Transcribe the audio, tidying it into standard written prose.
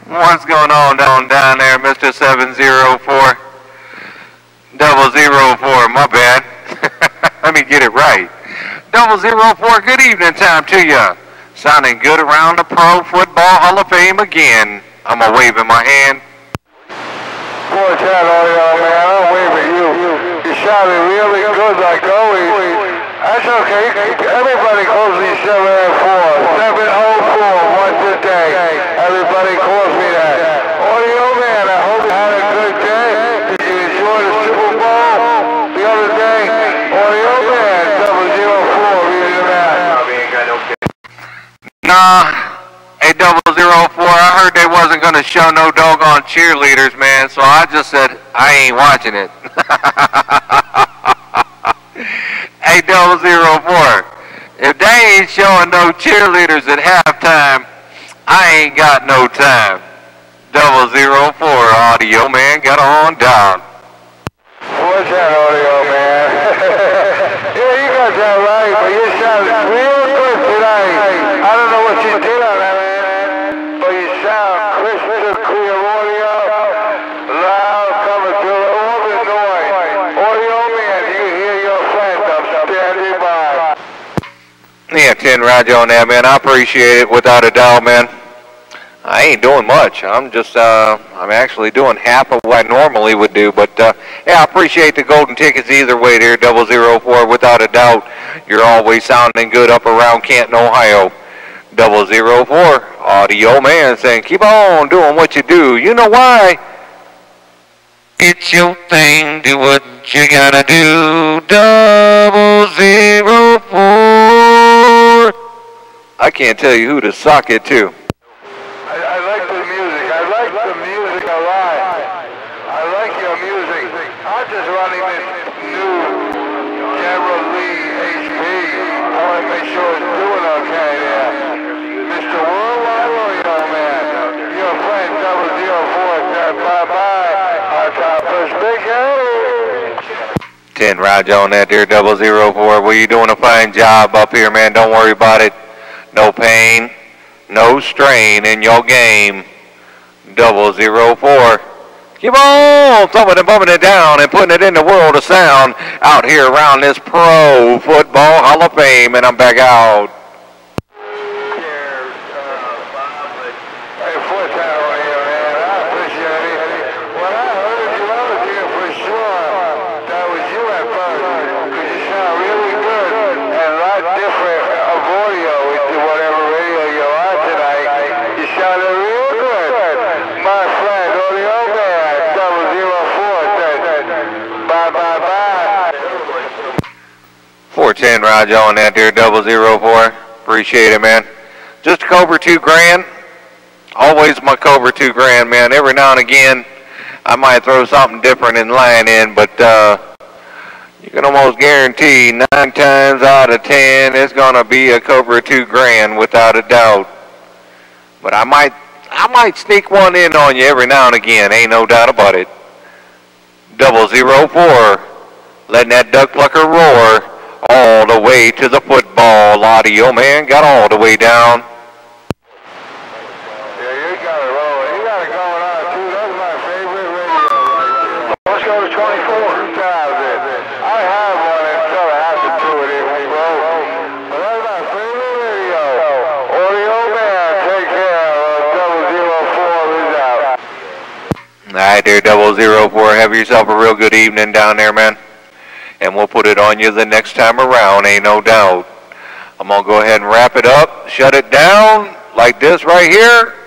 What's going on down there, Mr. 704? 004, my bad. Let me get it right. 004, good evening time to you. Sounding good around the Pro Football Hall of Fame again. I'm a waving my hand. Boy, Chad, man, I'm waving you. You sounded really good like always. That's okay. Everybody calls me 704. 704 once a day. Everybody calls me that. Audio man, I hope you had a good day. Did you enjoy the Super Bowl the other day? Audio man, 004, reading the map. Nah, hey 004, I heard they wasn't going to show no doggone cheerleaders, man, so I just said I ain't watching it. Hey 004, if they ain't showing no cheerleaders at halftime, I ain't got no time. 004, audio man, got on down. What's that, audio man? Yeah, you got that right, but you sounded real good tonight. I don't know what you did on that, man, but you sound crystal clear audio, loud, coming through all the noise. Audio man, you hear your friend, I'm standing by. Yeah, 10 Roger on that, man. I appreciate it without a doubt, man. I ain't doing much. I'm just, I'm actually doing half of what I normally would do. But, yeah, I appreciate the golden tickets either way there, 004. Without a doubt, you're always sounding good up around Canton, Ohio. 004, audio man saying, keep on doing what you do. You know why? It's your thing, do what you gotta do. 004. I can't tell you who to sock it to. I like the music. I like the music a lot. I like your music. I'm just running this new General Lee HP. I want to make sure it's doing okay there. Mr. Worldwide Audio Man, your friend 004 said bye-bye. Our top is Big Eddie. 10 Roger on that there, 004. Well, you doing a fine job up here, man. Don't worry about it. No pain, no strain in your game. 004. Keep on thumping and bumping it down and putting it in the world of sound out here around this Pro Football Hall of Fame. And I'm back out. Bye. 10 Roger on that there, 004. Appreciate it, man. Just a Cobra $2,000. Always my Cobra $2,000, man. Every now and again, I might throw something different in line in, but you can almost guarantee 9 times out of 10 it's gonna be a Cobra $2,000 without a doubt. But I might sneak one in on you every now and again. Ain't no doubt about it. 004, letting that duck plucker roar. All the way to the football. Audio man got all the way down. Yeah, you got it rolling. You got it going on too. That's my favorite radio. Let's go to 24,000. I have one until I have to do it in bro. But that's my favorite radio. Audio man, take care. 004 is out. Alright there, 004. Have yourself a real good evening down there, man. And we'll put it on you the next time around, ain't no doubt. I'm going to go ahead and wrap it up, shut it down like this right here.